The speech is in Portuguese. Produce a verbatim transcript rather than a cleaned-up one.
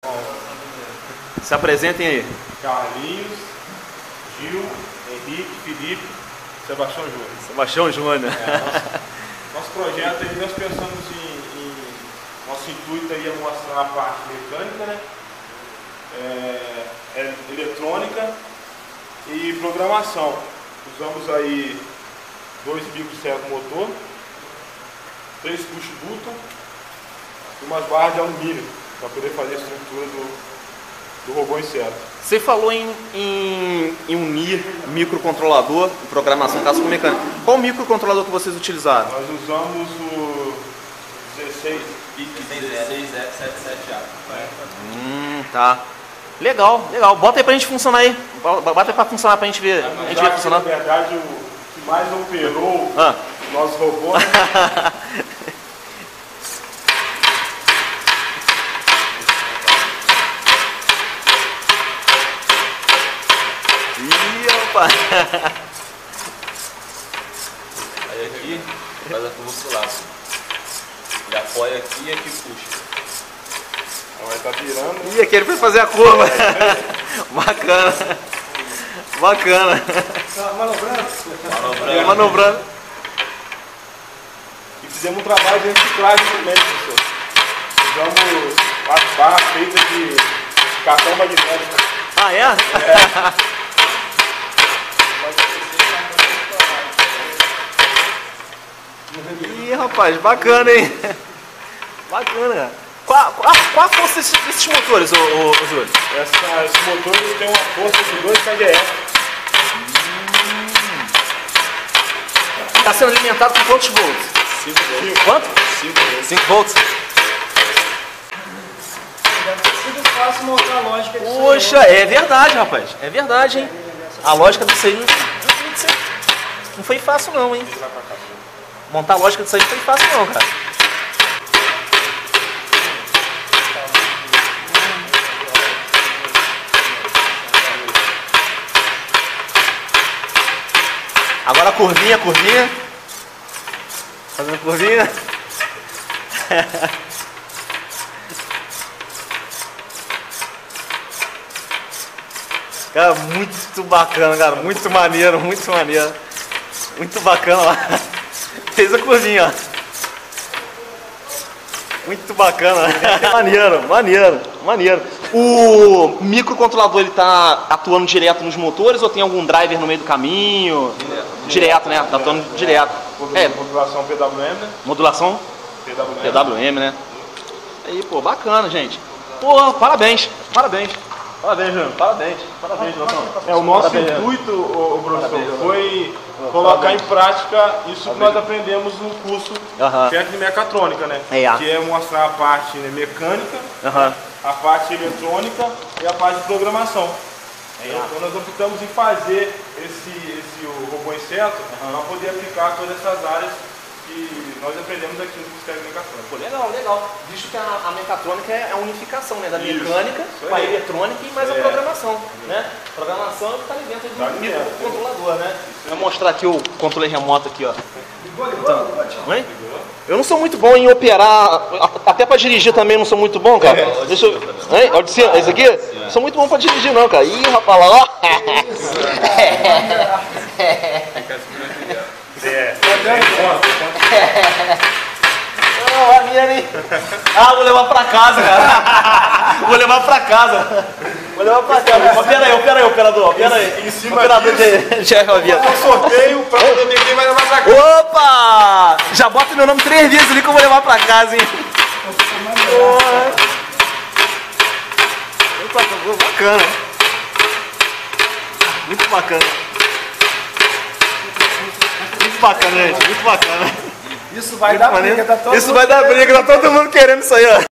Se apresentem aí. Carlinhos, Gil, Henrique, Felipe, Sebastião Júnior. Sebastião Júnior. É, nosso, nosso projeto aí, nós pensamos em, em. Nosso intuito aí é mostrar a parte mecânica, né? É, é eletrônica e programação. Usamos aí dois bicos servo motor, três push button e umas barras de alumínio para poder fazer a estrutura do, do robô inseto. Você falou em, em, em unir microcontrolador e programação caso com mecânica. Qual microcontrolador que vocês utilizaram? Nós usamos o dezesseis I C dezesseis F setenta e sete A. Hum, tá. Legal, legal. Bota aí pra gente funcionar aí. Bota aí pra funcionar pra gente ver. A gente ver funcionar. Na verdade, o que mais operou ah. o nosso robô. Ih, opa! Aí aqui faz a curva pro lado. Ele apoia aqui e aqui puxa. Vai estar virando. Ih, aqui ele foi fazer a curva. Bacana. Bacana. Manobrando. Manobrando. Manobrando. E fizemos um trabalho de reciclagem também, professor. Usamos as barras feitas de cartão magnético. Ah, é? É. Ih, rapaz, bacana, hein? Bacana, cara. Qual, qual, qual a força desses, desses motores, ô, ô, ô Júlio? Essa, esses motores têm uma força de dois K V F. Está sendo alimentado com quantos volts? cinco volts. Quanto? cinco volts. Deve ter sido fácil montar a lógica disso. Poxa, é verdade, rapaz. É verdade, hein? A lógica disso aí não, não foi fácil não, hein? Montar a lógica disso aí não foi fácil não, cara. Agora a curvinha, a curvinha. Fazendo a curvinha. Cara, muito bacana, cara. Muito maneiro, muito maneiro. Muito bacana lá. Fez a curvinha, ó. Muito bacana. Maneiro, maneiro, maneiro. O microcontrolador, ele tá atuando direto nos motores ou tem algum driver no meio do caminho? Direto, direto né? Tá atuando direto. É. Modulação P W M, né? Modulação? P W M. P W M, né? Aí, pô, bacana, gente. Pô, parabéns, parabéns. Parabéns, Júnior. Parabéns. Parabéns, Nação. É, o nosso Parabéns, intuito, o, o professor, Parabéns, foi colocar em prática isso que nós aprendemos no curso Aham. técnico de mecatrônica, né? É. Que é mostrar a parte, né, mecânica, Aham. a parte eletrônica e a parte de programação. Então nós optamos em fazer esse, esse o robô inseto para poder aplicar todas essas áreas que nós aprendemos aqui no curso técnico de mecatrônica. Pô, legal, legal. Visto que a, a mecatrônica é a unificação, né? Da Isso, mecânica isso com a aí. eletrônica e mais a É. programação, né? Programação é o que está ali dentro Tá do ali dentro. microcontrolador, né? Vou mostrar aqui o controle remoto aqui, ó. Então, Oi? Eu não sou muito bom em operar, até para dirigir também não sou muito bom, cara. É. Deixa eu... Hein? Olha de cima, esse aqui? Não sou muito bom para dirigir não, cara. Ih, rapaz, lá, ó. É. Não, a minha nem... Ah, vou levar pra casa, cara. Vou levar pra casa. Vou levar pra casa. Pera aí, pera aí, operador. Pera aí. Em cima Operador disso, de chefe avia. um sorteio para poder ver quem vai levar pra cá. Opa! Já bota meu nome três vezes ali que eu vou levar pra casa, hein? Porra. Opa, bacana. Muito bacana. Muito bacana, gente. Muito bacana. Isso vai dar briga, tá todo Isso mundo vai dar briga, tá todo mundo querendo isso aí, ó.